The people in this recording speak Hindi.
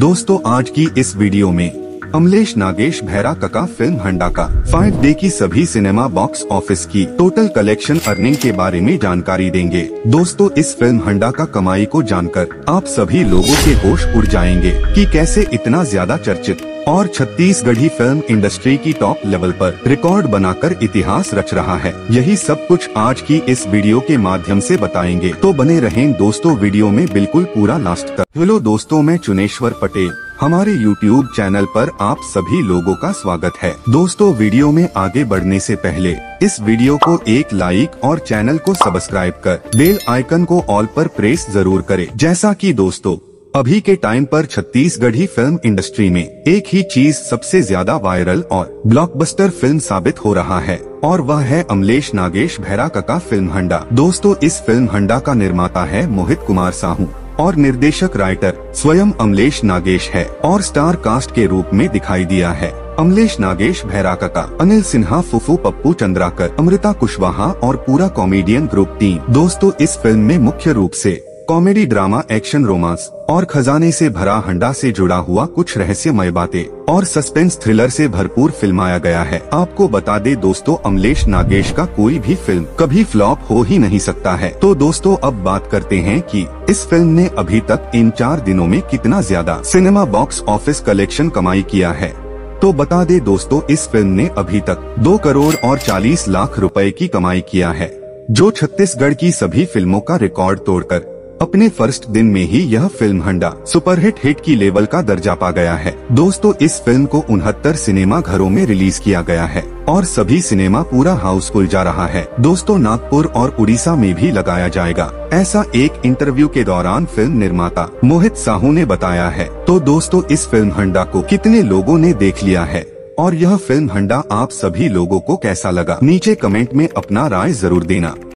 दोस्तों आज की इस वीडियो में अमलेश नागेश भैरा कका फिल्म हंडा का 5 डे की सभी सिनेमा बॉक्स ऑफिस की टोटल कलेक्शन अर्निंग के बारे में जानकारी देंगे। दोस्तों इस फिल्म हंडा का कमाई को जानकर आप सभी लोगों के होश उड़ जाएंगे कि कैसे इतना ज्यादा चर्चित और छत्तीसगढ़ी फिल्म इंडस्ट्री की टॉप लेवल पर रिकॉर्ड बनाकर इतिहास रच रहा है। यही सब कुछ आज की इस वीडियो के माध्यम से बताएंगे, तो बने रहें दोस्तों वीडियो में बिल्कुल पूरा लास्ट तक। हेलो दोस्तों, मैं चुनेश्वर पटेल, हमारे YouTube चैनल पर आप सभी लोगों का स्वागत है। दोस्तों वीडियो में आगे बढ़ने से पहले इस वीडियो को एक लाइक और चैनल को सब्सक्राइब कर बेल आइकन को ऑल पर प्रेस जरूर करें। जैसा कि दोस्तों अभी के टाइम पर छत्तीसगढ़ी फिल्म इंडस्ट्री में एक ही चीज सबसे ज्यादा वायरल और ब्लॉकबस्टर फिल्म साबित हो रहा है, और वह है अमलेश नागेश भैरा कका फिल्म हंडा। दोस्तों इस फिल्म हंडा का निर्माता है मोहित कुमार साहू और निर्देशक राइटर स्वयं अमलेश नागेश है, और स्टार कास्ट के रूप में दिखाई दिया है अमलेश नागेश भैरा कका, अनिल सिन्हा, फुफू पप्पू चंद्राकर, अमृता कुशवाहा और पूरा कॉमेडियन ग्रुप टीम। दोस्तों इस फिल्म में मुख्य रूप से कॉमेडी, ड्रामा, एक्शन, रोमांस और खजाने से भरा हंडा से जुड़ा हुआ कुछ रहस्यमय बातें और सस्पेंस थ्रिलर से भरपूर फिल्माया गया है। आपको बता दे दोस्तों अमलेश नागेश का कोई भी फिल्म कभी फ्लॉप हो ही नहीं सकता है। तो दोस्तों अब बात करते हैं कि इस फिल्म ने अभी तक इन 4 दिनों में कितना ज्यादा सिनेमा बॉक्स ऑफिस कलेक्शन कमाई किया है। तो बता दे दोस्तों इस फिल्म ने अभी तक 2 करोड़ और 40 लाख रुपए की कमाई किया है, जो छत्तीसगढ़ की सभी फिल्मों का रिकॉर्ड तोड़कर अपने फर्स्ट दिन में ही यह फिल्म हंडा सुपरहिट हिट की लेवल का दर्जा पा गया है। दोस्तों इस फिल्म को 69 सिनेमा घरों में रिलीज किया गया है और सभी सिनेमा पूरा हाउसफुल जा रहा है। दोस्तों नागपुर और उड़ीसा में भी लगाया जाएगा, ऐसा एक इंटरव्यू के दौरान फिल्म निर्माता मोहित साहू ने बताया है। तो दोस्तों इस फिल्म हंडा को कितने लोगों ने देख लिया है और यह फिल्म हंडा आप सभी लोगों को कैसा लगा, नीचे कमेंट में अपना राय जरूर देना।